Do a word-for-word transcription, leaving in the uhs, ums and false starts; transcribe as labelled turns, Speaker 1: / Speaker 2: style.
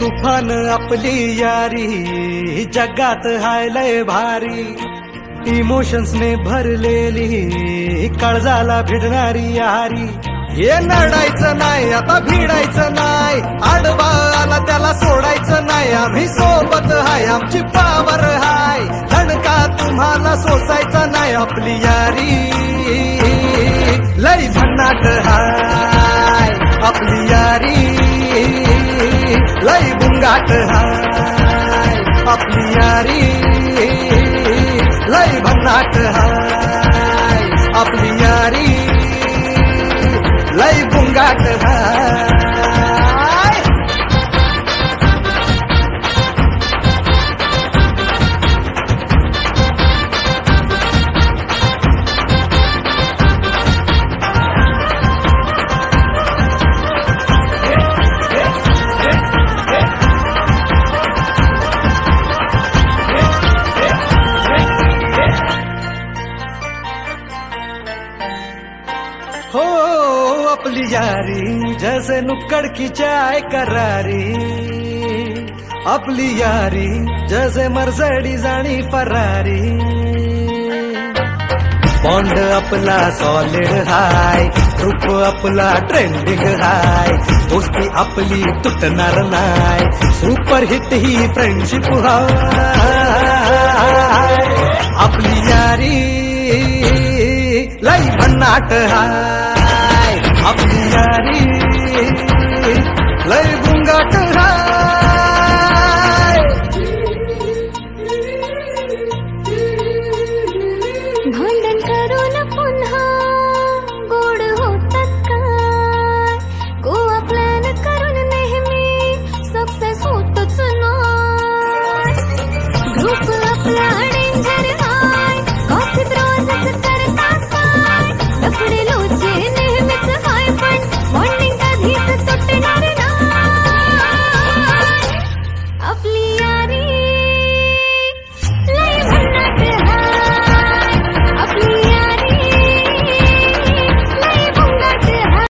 Speaker 1: तुफान आपली यारी जगात हाय लय भारी, इमोशन्स ने भरलेली काळजाला भिडणारी यारी. हे नडायचं नाही आता भिडायचं नाही, आडवा आला त्याला सोडायचं नाही. आम्ही सोबत हाय आमची पावर हाय, दणका तुम्हाला सोसायचा नाही. आपली यारी लय भन्नाट हाय, आपली यारी लय बुंगाट हाय. आपली यारी लय भन्नाट हाय, आपली यारी लय बुंगाट हाय. हो अपनी यारी जैसे नुक्कड़ की चाय करारी, अपनी यारी जैसे मर्सिडीज आणि फरारी. बॉन्ड आपला सॉलिड हाय, रूप आपला ट्रेंडिंग हाय, दोस्ती आपली तुटणार नाय. सुपर हिट ही फ्रेंडशिप हाय, आपली यारी लय भन्नाट हाय. आपली यारी